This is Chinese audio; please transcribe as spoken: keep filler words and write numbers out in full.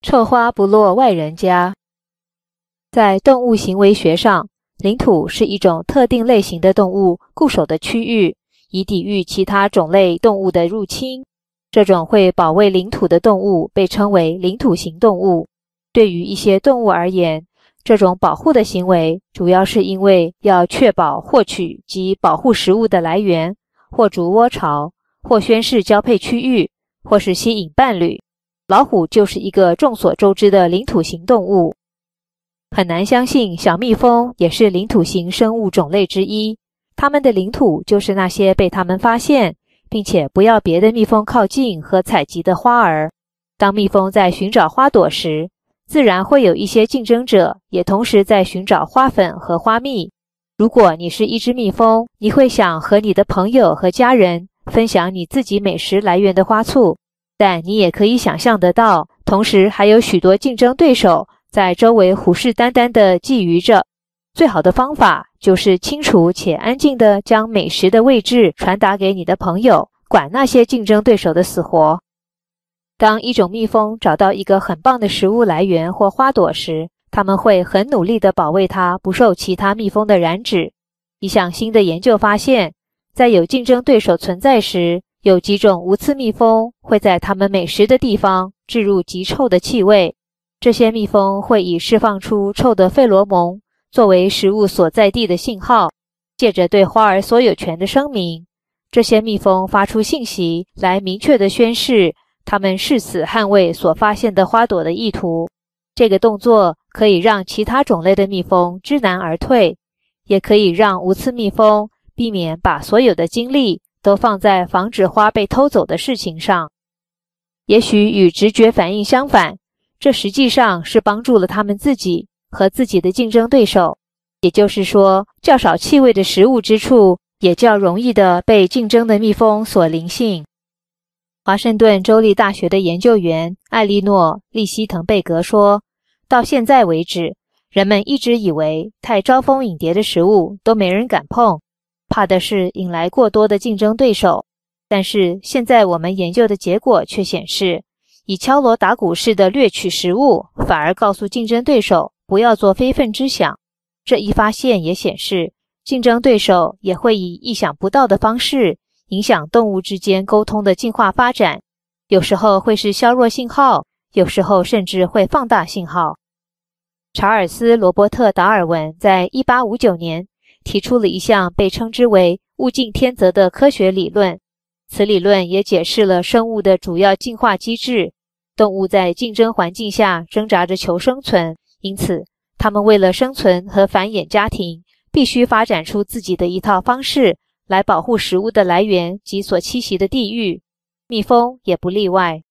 臭花不落外人家。在动物行为学上，领土是一种特定类型的动物固守的区域，以抵御其他种类动物的入侵。这种会保卫领土的动物被称为领土型动物。对于一些动物而言，这种保护的行为主要是因为要确保获取及保护食物的来源，或筑窝巢，或宣示交配区域，或是吸引伴侣。老虎就是一个众所周知的领土型动物。很难相信小蜜蜂也是领土型生物种类之一，它们的领土就是那些被它们发现并且不要别的蜜蜂靠近和采集的花儿。当蜜蜂在寻找花朵时，自然会有一些竞争者也同时在寻找花粉和花蜜。如果你是一只蜜蜂，你会想和你的朋友和家人分享你自己美食来源的花簇，但你也可以想象得到，同时还有许多竞争对手在周围虎视眈眈地觊觎着。最好的方法就是清楚且安静地将美食的位置传达给你的朋友，管那些竞争对手的死活。当一种蜜蜂找到一个很棒的食物来源或花朵时，它们会很努力地保卫它不受其他蜜蜂的染指。一项新的研究发现，在有竞争对手存在时，有几种无刺蜜蜂会在它们美食的地方置入极臭的气味。这些蜜蜂会以释放出臭的费罗蒙作为食物所在地的信号，借着对花儿所有权的声明，这些蜜蜂发出信息来明确地宣示它们誓死捍卫所发现的花朵的意图。这个动作可以让其他种类的蜜蜂知难而退，也可以让无刺蜜蜂避免把所有的精力都放在防止花被偷走的事情上。也许与直觉反应相反，这实际上是帮助了他们自己和自己的竞争对手。也就是说，较少气味的食物之处，也较容易地被竞争的蜜蜂所临幸。华盛顿州立大学的研究员艾莉诺·利希滕贝格说，到现在为止，人们一直以为太招蜂引蝶的食物都没人敢碰，怕的是引来过多的竞争对手。但是现在我们研究的结果却显示，以敲锣打鼓式的掠取食物，反而告诉竞争对手不要做非分之想。这一发现也显示，竞争对手也会以意想不到的方式影响动物之间沟通的进化发展，有时候会是削弱信号，有时候甚至会放大信号。查尔斯·罗伯特·达尔文在一八五九年提出了一项被称之为物竞天择的科学理论，此理论也解释了生物的主要进化机制。动物在竞争环境下挣扎着求生存，因此它们为了生存和繁衍家庭，必须发展出自己的一套方式来保护食物的来源及所栖息的地域。蜜蜂也不例外。